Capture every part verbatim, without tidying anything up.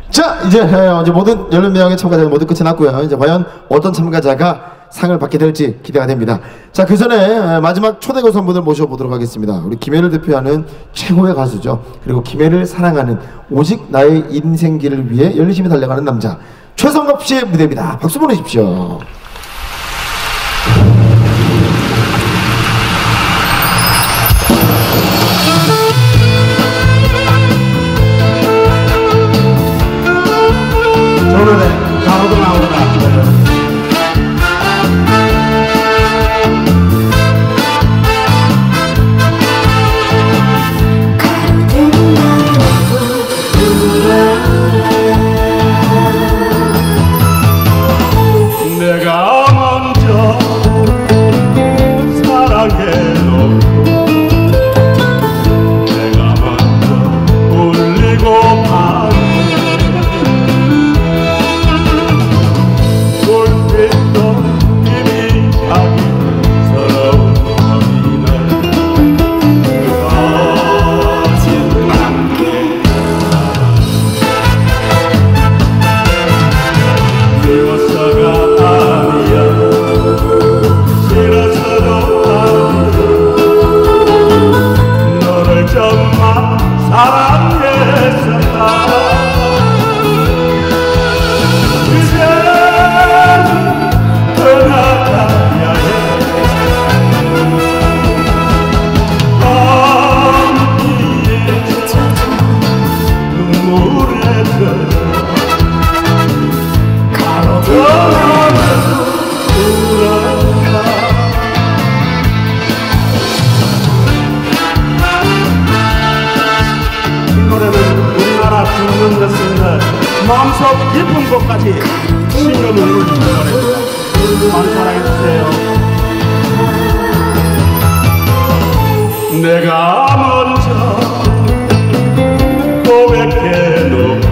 자, 이제, 이제 모든 열댓 명의 참가자가 모두 끝이 났고요. 이제 과연 어떤 참가자가 상을 받게 될지 기대가 됩니다. 자, 그 전에 마지막 초대 고수분을 모셔보도록 하겠습니다. 우리 김해를 대표하는 최고의 가수죠. 그리고 김해를 사랑하는 오직 나의 인생길을 위해 열심히 달려가는 남자 최성갑 씨의 무대입니다. 박수 보내십시오. 저 노래 가로도 나오다. 내가 먼저 사랑해놓고 내가 먼저 울리고 파는 돌빛도 희미하기 서러운 밤이날 꺼진 안개 그리워서가 마음속 깊은 곳까지 신경을 울리는 노래입니다. 많이 사랑해주세요. 내가 먼저 고백해놓고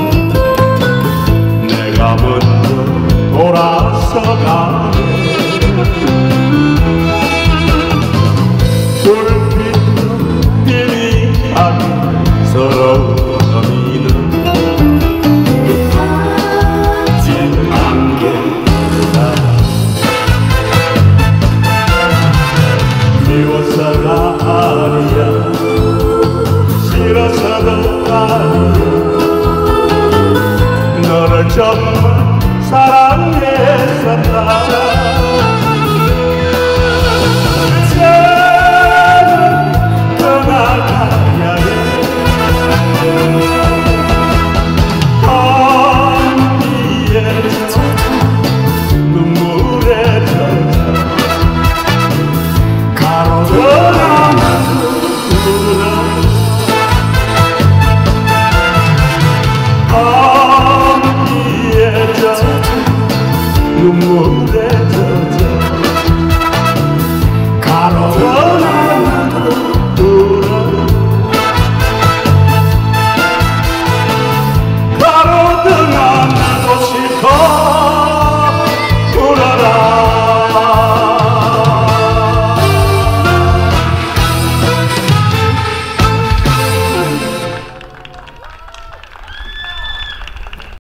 내가 먼저 돌아서가네 불빛도 희미하게 서러운 밤이는 미워서가 아니야 싫어서도 아니야 너를 정말 사랑했었다